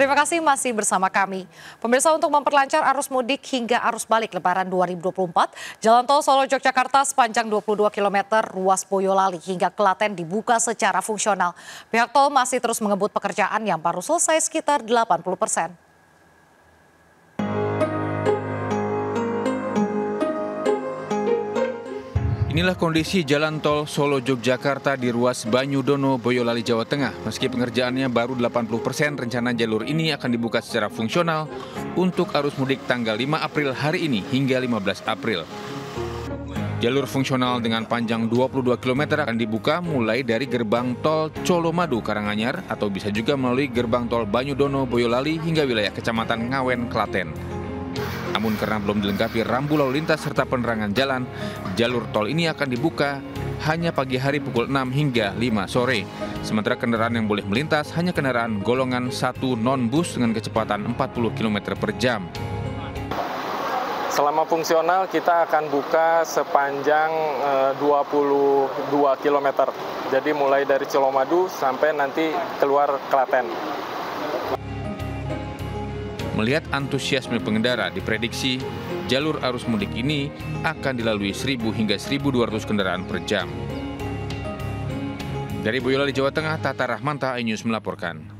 Terima kasih masih bersama kami. Pemirsa, untuk memperlancar arus mudik hingga arus balik Lebaran 2024, Jalan Tol Solo Yogyakarta sepanjang 22 km ruas Boyolali hingga Klaten dibuka secara fungsional. Pihak tol masih terus mengebut pekerjaan yang baru selesai sekitar 80%. Inilah kondisi Jalan Tol Solo Yogyakarta di ruas Banyudono, Boyolali, Jawa Tengah. Meski pengerjaannya baru 80%, rencana jalur ini akan dibuka secara fungsional untuk arus mudik tanggal 5 April hari ini hingga 15 April. Jalur fungsional dengan panjang 22 km akan dibuka mulai dari gerbang tol Colomadu, Karanganyar, atau bisa juga melalui gerbang tol Banyudono, Boyolali hingga wilayah Kecamatan Ngawen, Klaten. Namun karena belum dilengkapi rambu lalu lintas serta penerangan jalan, jalur tol ini akan dibuka hanya pagi hari pukul 6 hingga 5 sore. Sementara kendaraan yang boleh melintas hanya kendaraan golongan 1 non-bus dengan kecepatan 40 km per jam. Selama fungsional kita akan buka sepanjang 22 km. Jadi mulai dari Colomadu sampai nanti keluar Klaten. Melihat antusiasme pengendara, diprediksi jalur arus mudik ini akan dilalui 1.000 hingga 1.200 kendaraan per jam. Dari Boyolali, Jawa Tengah, Tata Rahmanta, iNews melaporkan.